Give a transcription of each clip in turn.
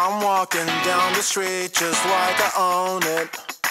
I'm walking down the street just like I own it.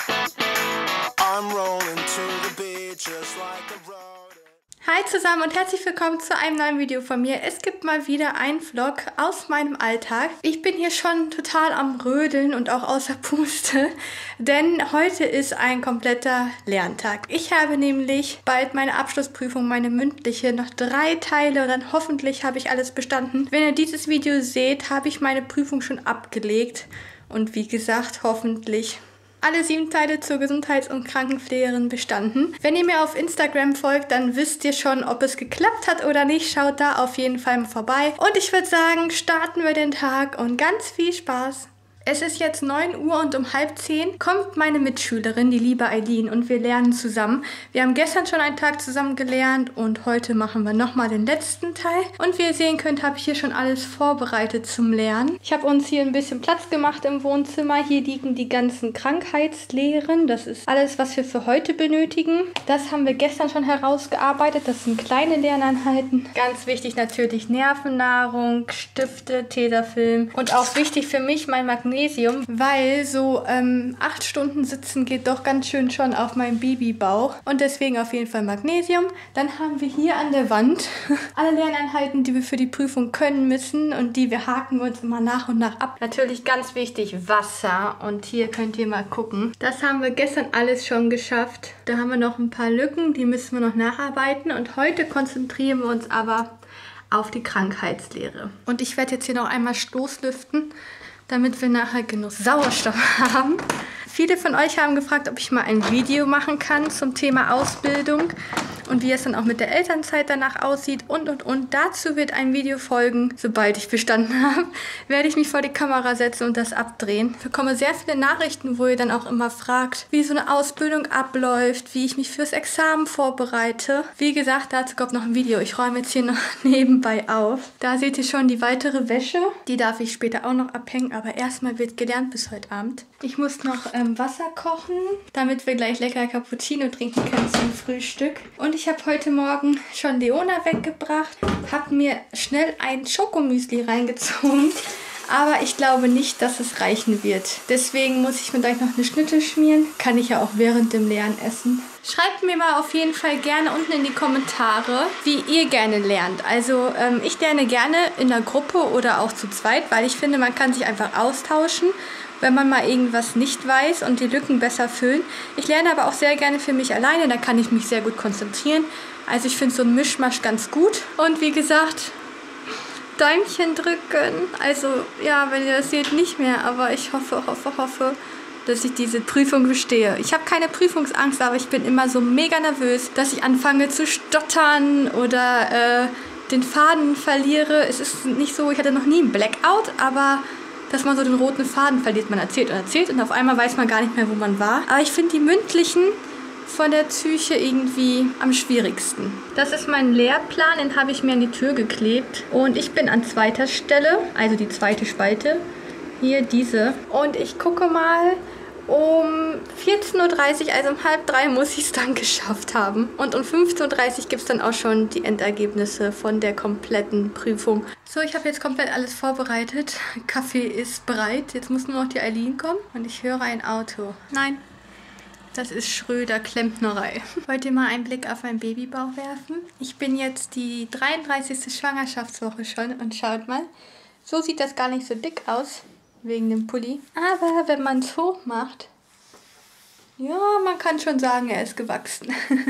I'm rolling to the beat just like I wrote it. Hi zusammen und herzlich willkommen zu einem neuen Video von mir. Es gibt mal wieder einen Vlog aus meinem Alltag. Ich bin hier schon total am Rödeln und auch außer Puste, denn heute ist ein kompletter Lerntag. Ich habe nämlich bald meine Abschlussprüfung, meine mündliche, noch 3 Teile und dann hoffentlich habe ich alles bestanden. Wenn ihr dieses Video seht, habe ich meine Prüfung schon abgelegt und wie gesagt, hoffentlich alle 7 Teile zur Gesundheits- und Krankenpflegerin bestanden. Wenn ihr mir auf Instagram folgt, dann wisst ihr schon, ob es geklappt hat oder nicht. Schaut da auf jeden Fall mal vorbei. Und ich würde sagen, starten wir den Tag und ganz viel Spaß. Es ist jetzt 9 Uhr und um 9:30 kommt meine Mitschülerin, die liebe Eileen, und wir lernen zusammen. Wir haben gestern schon einen Tag zusammen gelernt und heute machen wir nochmal den letzten Teil. Und wie ihr sehen könnt, habe ich hier schon alles vorbereitet zum Lernen. Ich habe uns hier ein bisschen Platz gemacht im Wohnzimmer. Hier liegen die ganzen Krankheitslehren. Das ist alles, was wir für heute benötigen. Das haben wir gestern schon herausgearbeitet. Das sind kleine Lerneinheiten. Ganz wichtig natürlich Nervennahrung, Stifte, Tesafilm und auch wichtig für mich mein Magnesium, weil so 8 Stunden sitzen geht doch ganz schön schon auf meinem Babybauch. Und deswegen auf jeden Fall Magnesium. Dann haben wir hier an der Wand alle Lerneinheiten, die wir für die Prüfung können müssen und die wir haken uns immer nach und nach ab. Natürlich ganz wichtig Wasser. Und hier könnt ihr mal gucken. Das haben wir gestern alles schon geschafft. Da haben wir noch ein paar Lücken, die müssen wir noch nacharbeiten. Und heute konzentrieren wir uns aber auf die Krankheitslehre. Und ich werde jetzt hier noch einmal Stoßlüften, damit wir nachher genug Sauerstoff haben. Viele von euch haben gefragt, ob ich mal ein Video machen kann zum Thema Ausbildung und wie es dann auch mit der Elternzeit danach aussieht und. Dazu wird ein Video folgen. Sobald ich bestanden habe, werde ich mich vor die Kamera setzen und das abdrehen. Ich bekomme sehr viele Nachrichten, wo ihr dann auch immer fragt, wie so eine Ausbildung abläuft, wie ich mich fürs Examen vorbereite. Wie gesagt, dazu kommt noch ein Video. Ich räume jetzt hier noch nebenbei auf. Da seht ihr schon die weitere Wäsche. Die darf ich später auch noch abhängen, aber erstmal wird gelernt bis heute Abend. Ich muss noch Wasser kochen, damit wir gleich lecker Cappuccino trinken können zum Frühstück. Und ich habe heute Morgen schon Leona weggebracht, habe mir schnell ein Schokomüsli reingezogen, aber ich glaube nicht, dass es reichen wird. Deswegen muss ich mir gleich noch eine Schnitte schmieren. Kann ich ja auch während dem Lernen essen. Schreibt mir mal auf jeden Fall gerne unten in die Kommentare, wie ihr gerne lernt. Also ich lerne gerne in der Gruppe oder auch zu zweit, weil ich finde, man kann sich einfach austauschen, wenn man mal irgendwas nicht weiß und die Lücken besser füllen. Ich lerne aber auch sehr gerne für mich alleine, da kann ich mich sehr gut konzentrieren. Also ich finde so ein Mischmasch ganz gut. Und wie gesagt, Däumchen drücken. Also ja, wenn ihr das seht, nicht mehr, aber ich hoffe, dass ich diese Prüfung bestehe. Ich habe keine Prüfungsangst, aber ich bin immer so mega nervös, dass ich anfange zu stottern oder den Faden verliere. Es ist nicht so, ich hatte noch nie einen Blackout, aber dass man so den roten Faden verliert. Man erzählt und auf einmal weiß man gar nicht mehr, wo man war. Aber ich finde die mündlichen von der Psyche irgendwie am schwierigsten. Das ist mein Lehrplan, den habe ich mir an die Tür geklebt. Und ich bin an 2. Stelle, also die 2. Spalte. Hier diese. Und ich gucke mal, um 14:30 Uhr, also um 2:30 muss ich es dann geschafft haben. Und um 15:30 Uhr gibt es dann auch schon die Endergebnisse von der kompletten Prüfung. So, ich habe jetzt komplett alles vorbereitet. Kaffee ist bereit. Jetzt muss nur noch die Eileen kommen. Und ich höre ein Auto. Nein, das ist Schröder Klempnerei. Wollt ihr mal einen Blick auf meinen Babybauch werfen? Ich bin jetzt die 33. Schwangerschaftswoche schon. Und schaut mal, so sieht das gar nicht so dick aus. Wegen dem Pulli. Aber wenn man es hoch macht, ja, man kann schon sagen, er ist gewachsen.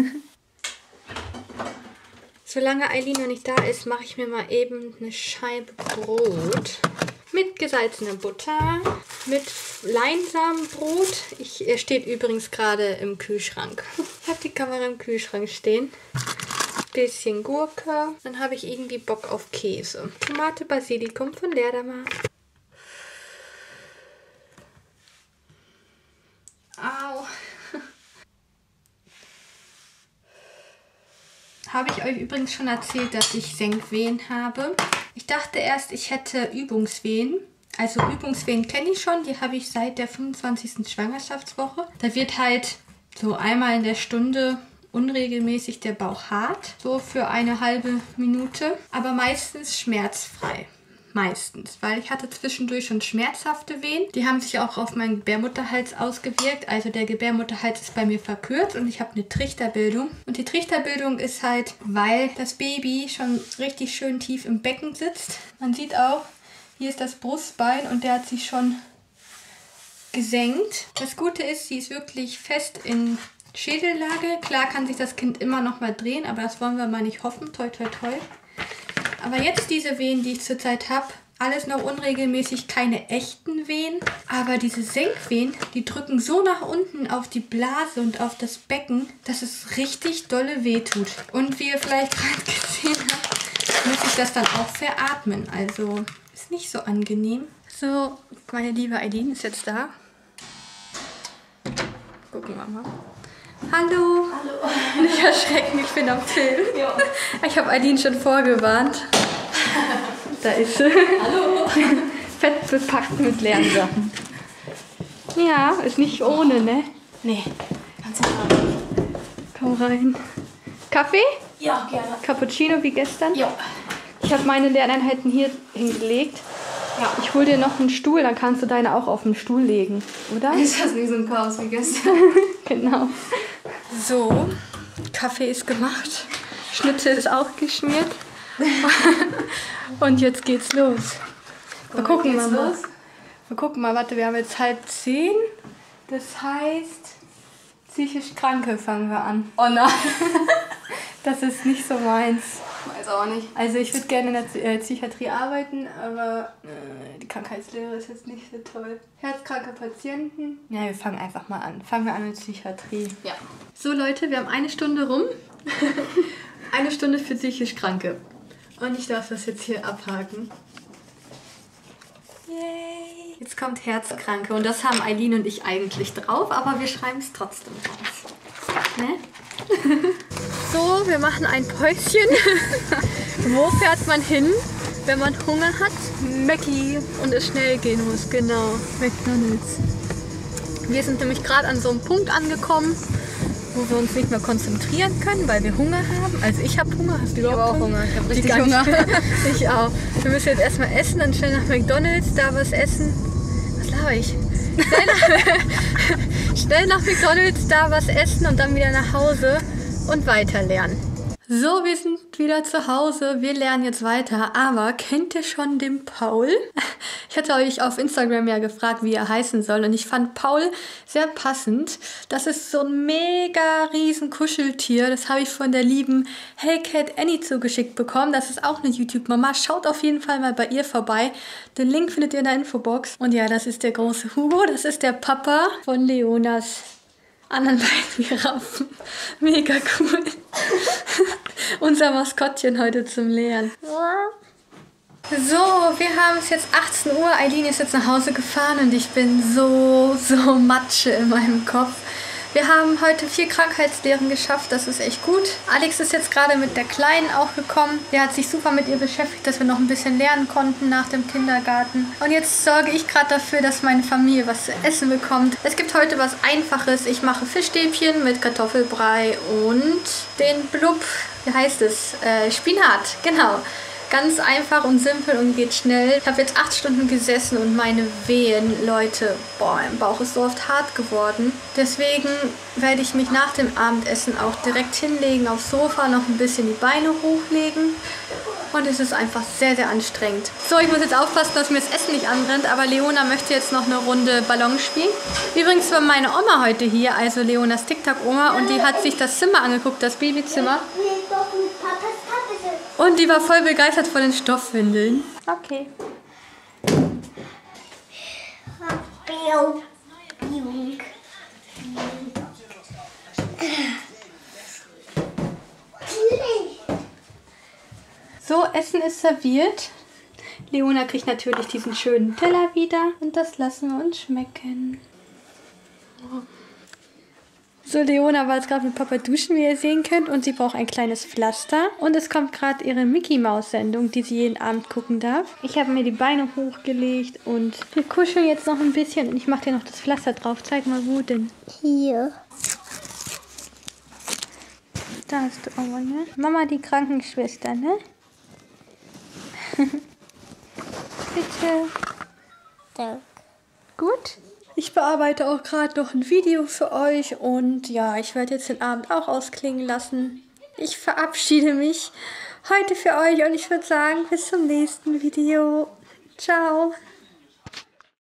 Solange Eileen noch nicht da ist, mache ich mir mal eben eine Scheibe Brot mit gesalzener Butter, mit Leinsamenbrot. Er steht übrigens gerade im Kühlschrank. Ich habe die Kamera im Kühlschrank stehen. Bisschen Gurke. Dann habe ich irgendwie Bock auf Käse. Tomate Basilikum von Leerdammer. Au. Habe ich euch übrigens schon erzählt, dass ich Senkwehen habe. Ich dachte erst, ich hätte Übungswehen. Also Übungswehen kenne ich schon. Die habe ich seit der 25. Schwangerschaftswoche. Da wird halt so einmal in der Stunde unregelmäßig der Bauch hart. So für eine halbe Minute. Aber meistens schmerzfrei. Meistens, weil ich hatte zwischendurch schon schmerzhafte Wehen. Die haben sich auch auf meinen Gebärmutterhals ausgewirkt. Also der Gebärmutterhals ist bei mir verkürzt und ich habe eine Trichterbildung. Und die Trichterbildung ist halt, weil das Baby schon richtig schön tief im Becken sitzt. Man sieht auch, hier ist das Brustbein und der hat sich schon gesenkt. Das Gute ist, sie ist wirklich fest in Schädellage. Klar kann sich das Kind immer noch mal drehen, aber das wollen wir mal nicht hoffen. Toi, toi, toi. Aber jetzt diese Wehen, die ich zurzeit habe, alles noch unregelmäßig, keine echten Wehen. Aber diese Senkwehen, die drücken so nach unten auf die Blase und auf das Becken, dass es richtig dolle weh tut. Und wie ihr vielleicht gerade gesehen habt, muss ich das dann auch veratmen. Also ist nicht so angenehm. So, meine liebe Eileen ist jetzt da. Gucken wir mal. Hallo. Hallo. Nicht erschrecken, ich bin am Film. Ja. Ich habe Eileen schon vorgewarnt. Da ist sie. Hallo. Fett bepackt mit leeren Sachen. Ja, ist nicht ohne, ne? Nee, ganz normal. Komm rein. Kaffee? Ja, gerne. Cappuccino wie gestern? Ja. Ich habe meine Lerneinheiten hier hingelegt. Ja. Ich hole dir noch einen Stuhl, dann kannst du deine auch auf den Stuhl legen, oder? Ist das nicht so ein Chaos wie gestern? Genau. So, Kaffee ist gemacht, Schnitte ist auch geschmiert und jetzt geht's los. Wir gucken mal. Wir gucken mal, warte, wir haben jetzt 9:30. Das heißt, psychisch Kranke fangen wir an. Oh nein. Das ist nicht so meins. Weiß auch nicht. Also ich würde gerne in der Psychiatrie arbeiten, aber die Krankheitslehre ist jetzt nicht so toll. Herzkranke Patienten. Ja, wir fangen einfach mal an. Fangen wir an mit Psychiatrie. Ja. So Leute, wir haben 1 Stunde rum. 1 Stunde für psychisch Kranke. Und ich darf das jetzt hier abhaken. Yay. Jetzt kommt Herzkranke und das haben Eileen und ich eigentlich drauf, aber wir schreiben es trotzdem raus. Ne? So, wir machen ein Päuschen. Wo fährt man hin, wenn man Hunger hat? Mackie und es schnell gehen muss, genau. McDonald's. Wir sind nämlich gerade an so einem Punkt angekommen, wo wir uns nicht mehr konzentrieren können, weil wir Hunger haben. Also ich habe Hunger, hast du überhaupt Hunger? Ich habe richtig Hunger. Ich auch. Wir müssen jetzt erstmal essen, dann schnell nach McDonald's, da was essen. Was laber ich? Schnell nach McDonald's, da was essen und dann wieder nach Hause und weiter lernen. So, wir sind wieder zu Hause. Wir lernen jetzt weiter. Aber kennt ihr schon den Paul? Ich hatte euch auf Instagram ja gefragt, wie er heißen soll. Und ich fand Paul sehr passend. Das ist so ein mega riesen Kuscheltier. Das habe ich von der lieben Hellcat Annie zugeschickt bekommen. Das ist auch eine YouTube-Mama. Schaut auf jeden Fall mal bei ihr vorbei. Den Link findet ihr in der Infobox. Und ja, das ist der große Hugo. Das ist der Papa von Leonas anderen beiden Giraffen. Mega cool. Unser Maskottchen heute zum Lernen. So, wir haben es jetzt 18 Uhr. Eileen ist jetzt nach Hause gefahren und ich bin so Matsche in meinem Kopf. Wir haben heute 4 Krankheitslehren geschafft, das ist echt gut. Alex ist jetzt gerade mit der Kleinen auch gekommen. Der hat sich super mit ihr beschäftigt, dass wir noch ein bisschen lernen konnten nach dem Kindergarten. Und jetzt sorge ich gerade dafür, dass meine Familie was zu essen bekommt. Es gibt heute was Einfaches. Ich mache Fischstäbchen mit Kartoffelbrei und den Blub, wie heißt es? Spinat, genau. Ganz einfach und simpel und geht schnell. Ich habe jetzt 8 Stunden gesessen und meine Wehen, Leute, boah, mein Bauch ist so oft hart geworden. Deswegen werde ich mich nach dem Abendessen auch direkt hinlegen, aufs Sofa, noch ein bisschen die Beine hochlegen. Und es ist einfach sehr, sehr anstrengend. So, ich muss jetzt aufpassen, dass mir das Essen nicht anbrennt, aber Leona möchte jetzt noch eine Runde Ballon spielen. Übrigens war meine Oma heute hier, also Leonas TikTok-Oma, und die hat sich das Zimmer angeguckt, das Babyzimmer. Und die war voll begeistert von den Stoffwindeln. Okay. So, Essen ist serviert. Leona kriegt natürlich diesen schönen Teller wieder. Und das lassen wir uns schmecken. So, Leona war jetzt gerade mit Papa duschen, wie ihr sehen könnt. Und sie braucht ein kleines Pflaster. Und es kommt gerade ihre Mickey-Maus-Sendung, die sie jeden Abend gucken darf. Ich habe mir die Beine hochgelegt und wir kuscheln jetzt noch ein bisschen. Und ich mache dir noch das Pflaster drauf. Zeig mal, wo denn? Hier. Da hast du aber, ne? Mama, die Krankenschwester, ne? Danke. Danke. Gut. Ich bearbeite auch gerade noch ein Video für euch und ja, ich werde jetzt den Abend auch ausklingen lassen. Ich verabschiede mich heute für euch und ich würde sagen, bis zum nächsten Video. Ciao.